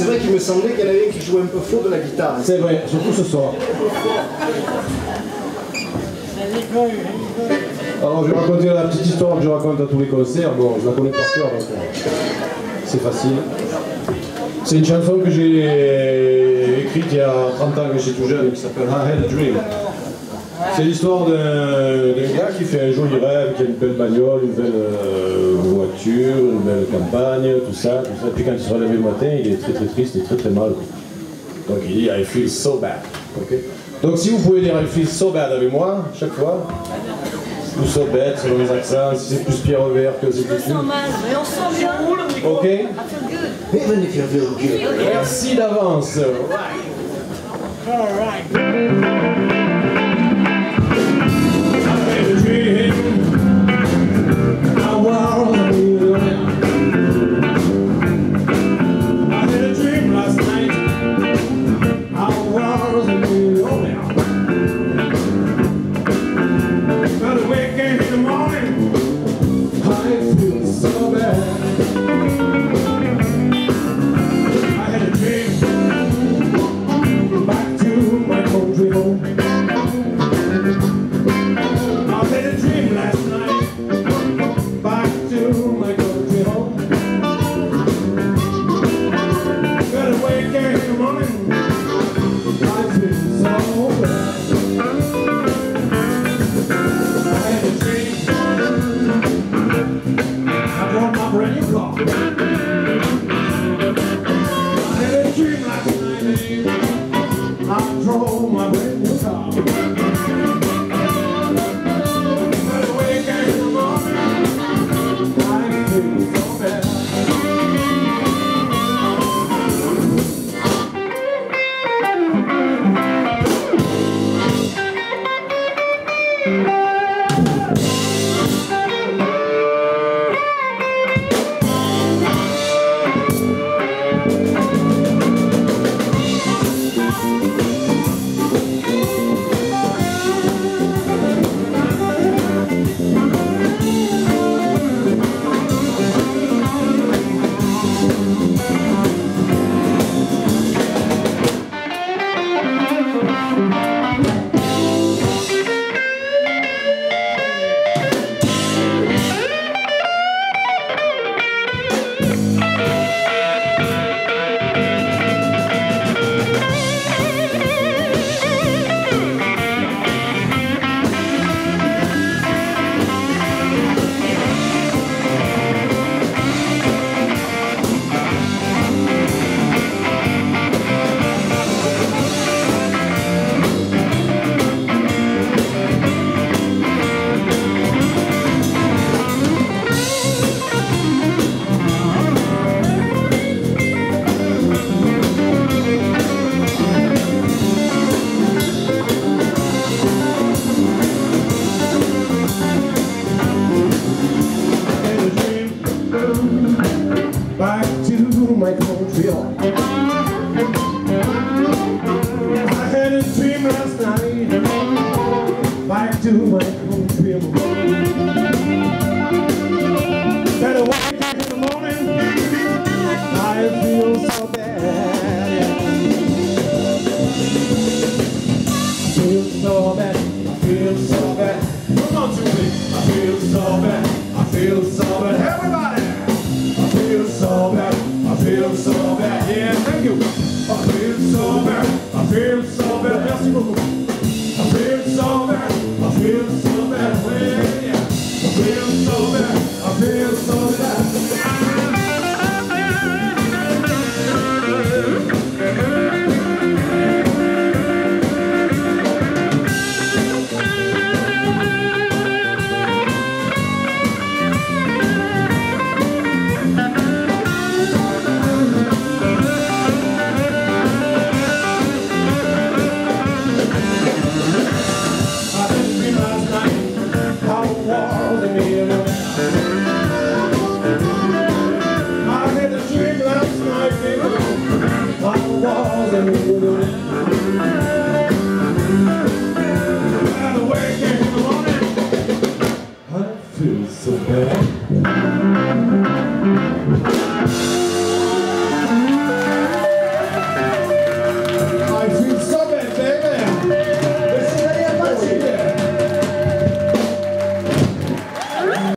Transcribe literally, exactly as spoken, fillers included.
c'est vrai qu'il me semblait qu'il y en avait qui jouait un peu faux de la guitare. C'est vrai, surtout ce soir. Alors je vais raconter la petite histoire que je raconte à tous les concerts. Bon, je la connais par cœur, donc c'est facile. C'est une chanson que j'ai écrite il y a trente ans, que j'étais tout jeune, qui s'appelle I Had a Dream. C'est l'histoire d'un gars qui fait un joli rêve, qui a une belle bagnole, une belle euh, voiture, une belle campagne, tout ça, tout ça. Puis quand il se relève le matin, il est très très triste et très très mal. Donc il dit I feel so bad. Okay. Donc si vous pouvez dire I feel so bad avec moi, chaque fois, ou so bad selon les accents, si c'est plus Pierre Vert que c'est plus. Je me sens mal, mais on sent bien. Ok. I feel good. Even if you feel good. Merci d'avance. All right. I feel so bad.